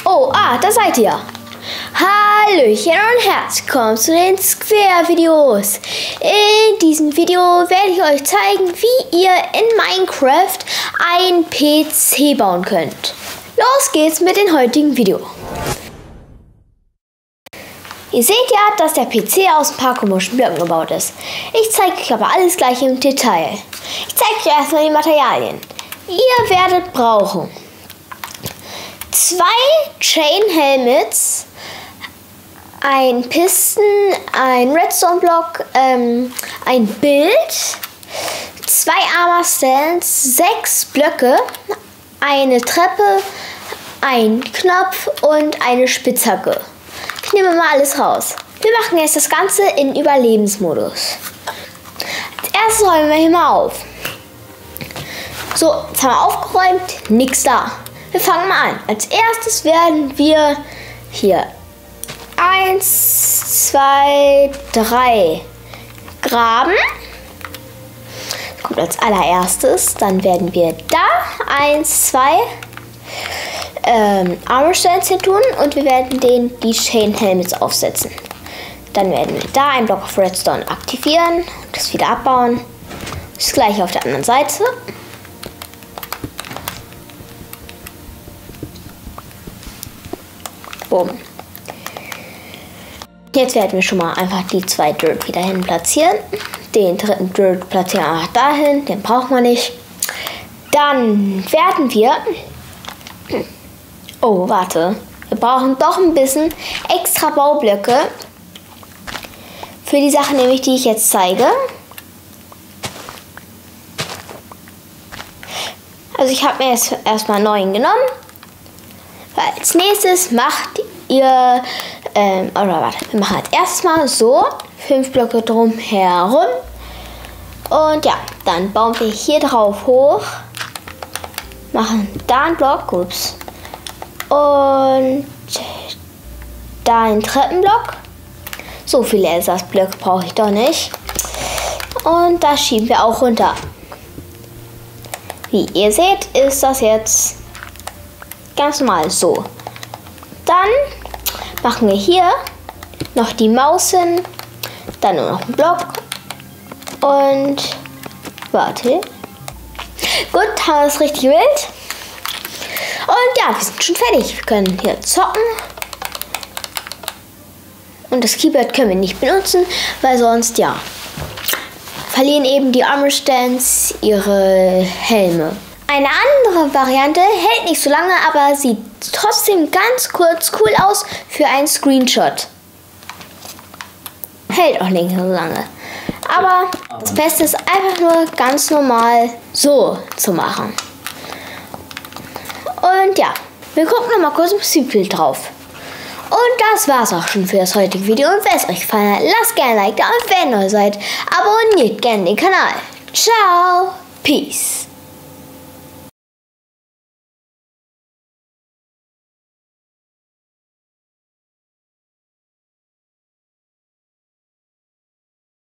Da seid ihr. Hallöchen und herzlich willkommen zu den Square-Videos. In diesem Video werde ich euch zeigen, wie ihr in Minecraft einen PC bauen könnt. Los geht's mit dem heutigen Video. Ihr seht ja, dass der PC aus ein paar komischen Blöcken gebaut ist. Ich zeige euch aber alles gleich im Detail. Ich zeige euch erstmal die Materialien. Ihr werdet brauchen 2 Chain Helmets, ein Pisten, ein Redstone-Block, ein Bild, 2 Armor Stands, 6 Blöcke, eine Treppe, ein Knopf und eine Spitzhacke. Ich nehme mal alles raus. Wir machen jetzt das Ganze in Überlebensmodus. Als erstes räumen wir hier mal auf. So, jetzt haben wir aufgeräumt, nichts da. Wir fangen mal an. Als erstes werden wir hier 1, 2, 3 graben. Das kommt als allererstes. Dann werden wir da 1, 2 Armor Stands hin tun und wir werden die Chain Helmets aufsetzen. Dann werden wir da einen Block auf Redstone aktivieren, das wieder abbauen. Das gleiche auf der anderen Seite. Boom. Jetzt werden wir schon mal einfach die 2 Dirt wieder hin platzieren. Den dritten Dirt platzieren wir einfach dahin, den brauchen wir nicht. Dann werden wir... Oh, warte. Wir brauchen doch ein bisschen extra Baublöcke für die Sachen, nämlich die ich jetzt zeige. Also ich habe mir jetzt erstmal 9 genommen. Weil als nächstes macht ihr, wir machen als erstes mal so 5 Blöcke drum herum. Und ja, dann bauen wir hier drauf hoch. Machen da einen Block, ups. Und da einen Treppenblock. So viele Ersatzblöcke brauche ich doch nicht. Und das schieben wir auch runter. Wie ihr seht, ist das jetzt ganz normal so. Dann machen wir hier noch die Maus hin, dann nur noch einen Block und warte. Gut, haben wir das richtig wild. Und ja, wir sind schon fertig. Wir können hier zocken. Und das Keyboard können wir nicht benutzen, weil sonst, ja, verlieren eben die Armor Stands ihre Helme. Eine andere Variante hält nicht so lange, aber sieht trotzdem ganz kurz cool aus für einen Screenshot. Hält auch nicht so lange. Aber das Beste ist einfach nur ganz normal so zu machen. Und ja, wir gucken noch mal kurz im Südbild drauf. Und das war's auch schon für das heutige Video. Und wenn es euch gefallen hat, lasst gerne ein Like da. Und wenn ihr neu seid, abonniert gerne den Kanal. Ciao, Peace.